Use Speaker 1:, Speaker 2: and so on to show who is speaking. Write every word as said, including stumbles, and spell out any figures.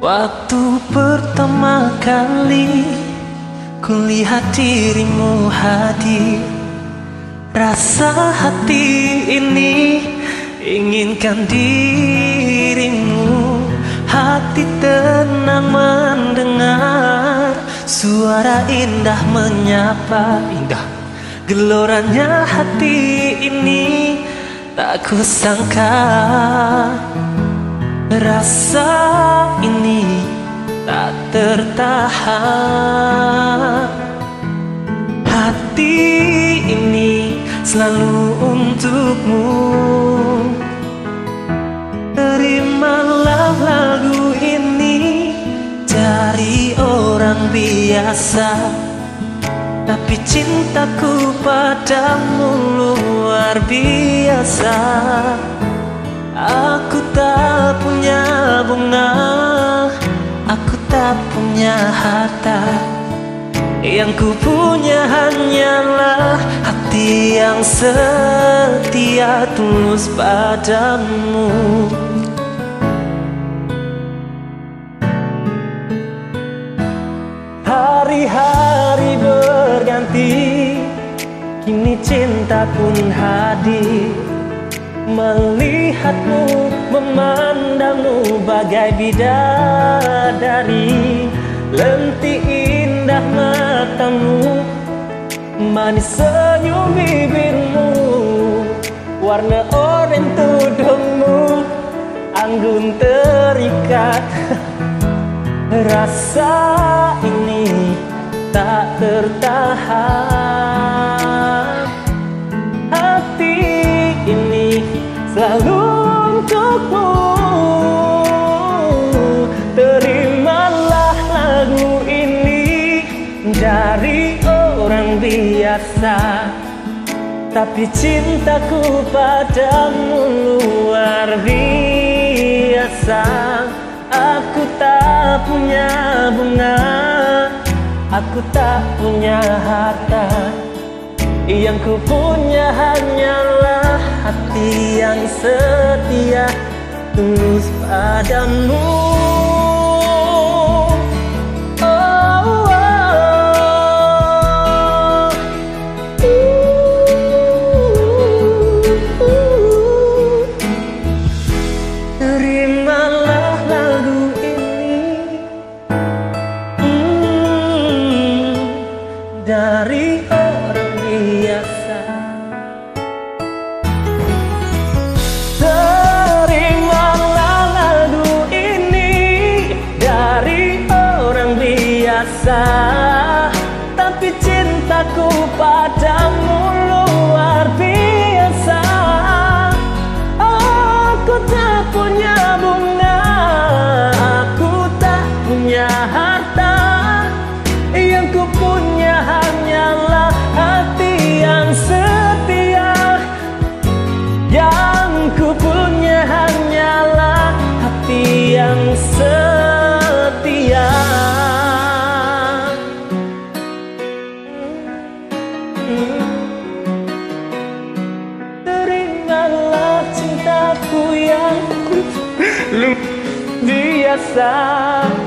Speaker 1: Waktu pertama kali kulihat dirimu hadir, rasa hati ini inginkan dirimu. Hati tenang mendengar suara indah menyapa. Indah geloranya hati ini, tak kusangka rasa ini tak tertahan. Hati ini selalu untukmu. Terimalah lagu ini dari orang biasa, tapi cintaku padamu luar biasa. Aku tak punya bunga, aku tak punya harta. Yang ku punya hanyalah hati yang setia tulus padamu. Hari-hari berganti, kini cinta pun hadir. Melihatmu, memandangmu bagai bidadari. Lentik indah matamu, manis senyum bibirmu, warna oranye tudungmu, anggun terikat. Rasa ini tak tertahan. Hati ini selalu untukmu. Terimalah lagu ini dari orang biasa, tapi cintaku padamu luar biasa. Aku tak punya bunga, aku tak punya harta. Yang ku punya hanyalah hati yang setia tulus padamu. Oh, oh. Terimalah lagu ini hmm, dari orang biasa. Terimalah lagu ini dari orang biasa, tapi cintaku padamu luar biasa. Aku tak punya bunga, aku tak punya harta. Yang ku punya hanyalah hati yang setia. Yang ku punya hanyalah hati yang setia. Terimalah cintaku yang luar biasa.